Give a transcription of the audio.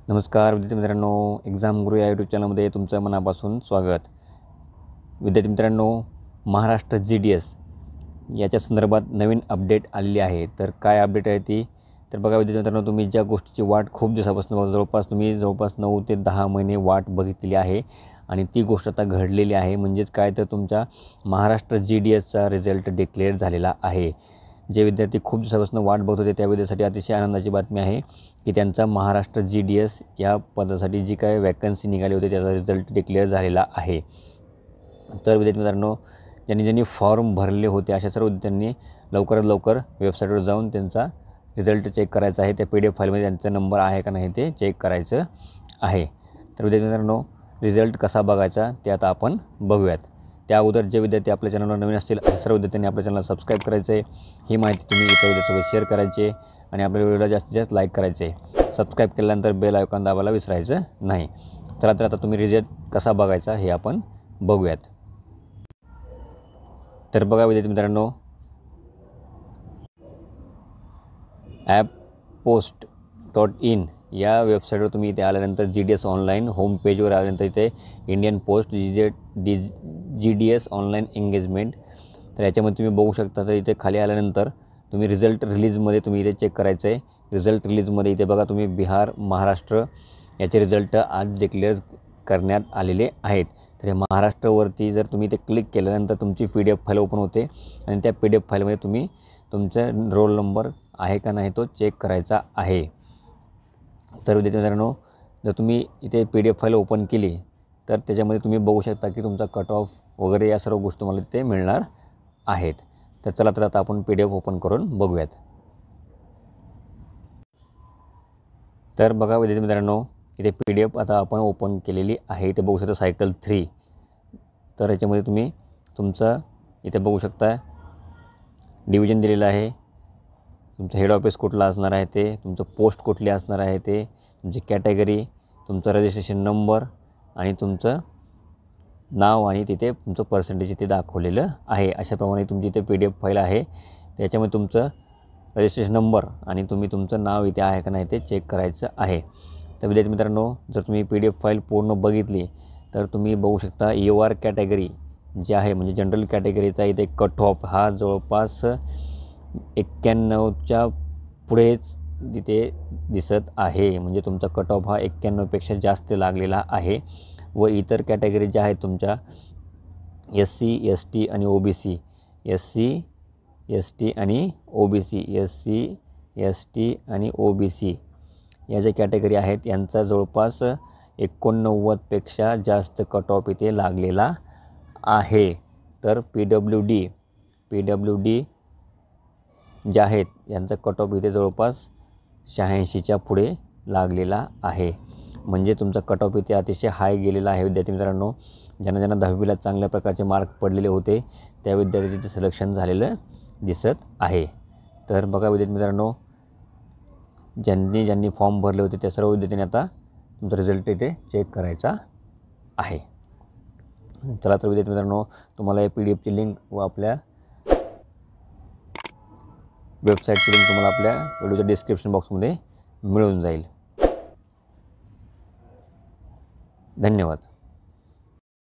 नमस्कार विद्यार्थी मित्रांनो, एक्झाम गुरु या यूट्यूब चॅनलमध्ये तुमचं मनापासून स्वागत. विद्यार्थी मित्रांनो, महाराष्ट्र GDS याच्या संदर्भात नवीन अपडेट आलेली आहे. तर काय अपडेट आहे ती? तर बघा विद्यार्थी मित्रांनो, तुम्ही ज्या गोष्टीची वाट खूप दिवसापासून जवळपास 9 ते 10 महिने वाट बघितलेली आहे आणि ती गोष्ट आता घडलेली आहे. म्हणजेच काय, तर तुमचा महाराष्ट्र GDSचा रिझल्ट डिक्लेअर झालेला आहे. जे विद्यार्थी खूप दिवसापासून वाट बघत होते त्या विद्यार्थ्यांसाठी अतिशय आनंदाची बातमी आहे की त्यांचा महाराष्ट्र GDS या पदासाठी जी काय वॅकन्सी निघाली होती त्याचा रिझल्ट डिक्लेअर झालेला आहे. तर विद्यार्थी मित्रांनो, ज्यांनी फॉर्म भरले होते अशा सर्व विद्यार्थ्यांनी लवकरात लवकर वेबसाईटवर जाऊन त्यांचा रिझल्ट चेक करायचा आहे. त्या PDF फाईलमध्ये त्यांचा नंबर आहे का नाही ते चेक करायचं आहे. तर विद्यार्थी मित्रांनो, रिझल्ट कसा बघायचा ते आता आपण बघूयात. त्या अगोदर जे विद्यार्थी आपल्या चॅनलवर नवीन असतील अशा सर्व विद्यार्थ्यांनी आपल्या चॅनलला सबस्क्राईब करायचं आहे. ही माहिती तुम्ही इतर विद्यार्थ्यांसोबत शेअर करायची आणि आपल्या व्हिडिओला जास्तीत जास्त लाईक करायचे. सबस्क्राईब केल्यानंतर बेल आयकॉन दाबायला विसरायचं नाही. चला तर आता तुम्ही रिझल्ट कसा बघायचा हे आपण बघूयात. तर बघा विद्यार्थी मित्रांनो, apppost.in या वेबसाईटवर तुम्ही इथे आल्यानंतर GDS ऑनलाईन होम पेजवर आल्यानंतर इथे Indian post GDS online engagement, तर याच्यामध्ये तुम्ही बघू शकता. तर इथे खाली आल्यानंतर तुम्ही रिझल्ट रिलीजमध्ये तुम्ही इथे चेक करायचं आहे. रिझल्ट रिलीजमध्ये इथे बघा तुम्ही बिहार, महाराष्ट्र याचे रिझल्ट आज डिक्लेअर करण्यात आलेले आहेत. तर महाराष्ट्रावरती जर तुम्ही ते क्लिक केल्यानंतर तुमची PDF फाईल ओपन होते आणि त्या PDF फाईलमध्ये तुम्ही तुमचा रोल नंबर आहे का नाही तो चेक करायचा आहे. तर विद्यार्थी मित्रांनो, जर तुम्ही इथे PDF फाईल ओपन केली तर त्याच्यामध्ये तुम्ही बघू शकता की तुमचा कट ऑफ वगैरे या सर्व गोष्टी तुम्हाला तिथे मिळणार आहेत. तर चला तर आता आपण PDF ओपन करून बघूयात. तर बघा विद्यार्थी मित्रांनो, इथे PDF आता आपण ओपन केलेली आहे. इथे बघू शकता सायकल 3. तर याच्यामध्ये तुम्ही तुमचं इथे बघू शकता डिव्हिजन दिलेलं आहे. तुमचं हेड ऑफिस कुठला असणार आहे ते, तुमचं पोस्ट कुठली असणार आहे ते, तुमची कॅटेगरी, तुमचं रजिस्ट्रेशन नंबर आणि तुमचं नाव आणि तिथे तुमचं पर्सेंटेज इथे दाखवलेलं आहे. अशाप्रमाणे तुमची इथे PDF फाईल आहे. त्याच्यामध्ये तुमचं रजिस्ट्रेशन नंबर आणि तुम्ही तुमचं नाव इथे आहे का नाही ते चेक करायचं आहे. तर विद्यार्थी मित्रांनो, जर तुम्ही PDF फाईल पूर्ण बघितली तर तुम्ही बघू शकता UR कॅटेगरी जी आहे म्हणजे जनरल कॅटेगरीचा इथे कट ऑफ हा जवळपास 91च्या पुढेच तिथे दिसत आहे. म्हणजे तुमचा कट ऑफ हा 91पेक्षा जास्त लागलेला आहे. व इतर कॅटेगरी ज्या आहेत तुमच्या SC, ST आणि OBC, SC, ST आणि OBC, SC, ST आणि OBC या ज्या कॅटेगरी आहेत यांचा जवळपास 89पेक्षा जास्त कट ऑफ इथे लागलेला आहे. तर PWD जे आहेत यांचा कट ऑफ इथे जवळपास 86च्या पुढे लागलेला आहे. म्हणजे तुमचा कट ऑफ इथे अतिशय हाय गेलेला आहे. विद्यार्थी मित्रांनो, ज्यांना 10वीला चांगल्या प्रकारचे मार्क पडलेले होते त्या विद्यार्थ्यांचे सिलेक्शन झालेलं दिसत आहे. तर बघा विद्यार्थी मित्रांनो, ज्यांनी फॉर्म भरले होते त्या सर्व विद्यार्थ्यांनी आता तुमचा रिझल्ट इथे चेक करायचा आहे. चला तर विद्यार्थी मित्रांनो, तुम्हाला या PDFची लिंक व आपल्या वेबसाईटची लिंक तुम्हाला आपल्या व्हिडिओच्या डिस्क्रिप्शन बॉक्समध्ये मिळून जाईल. धन्यवाद.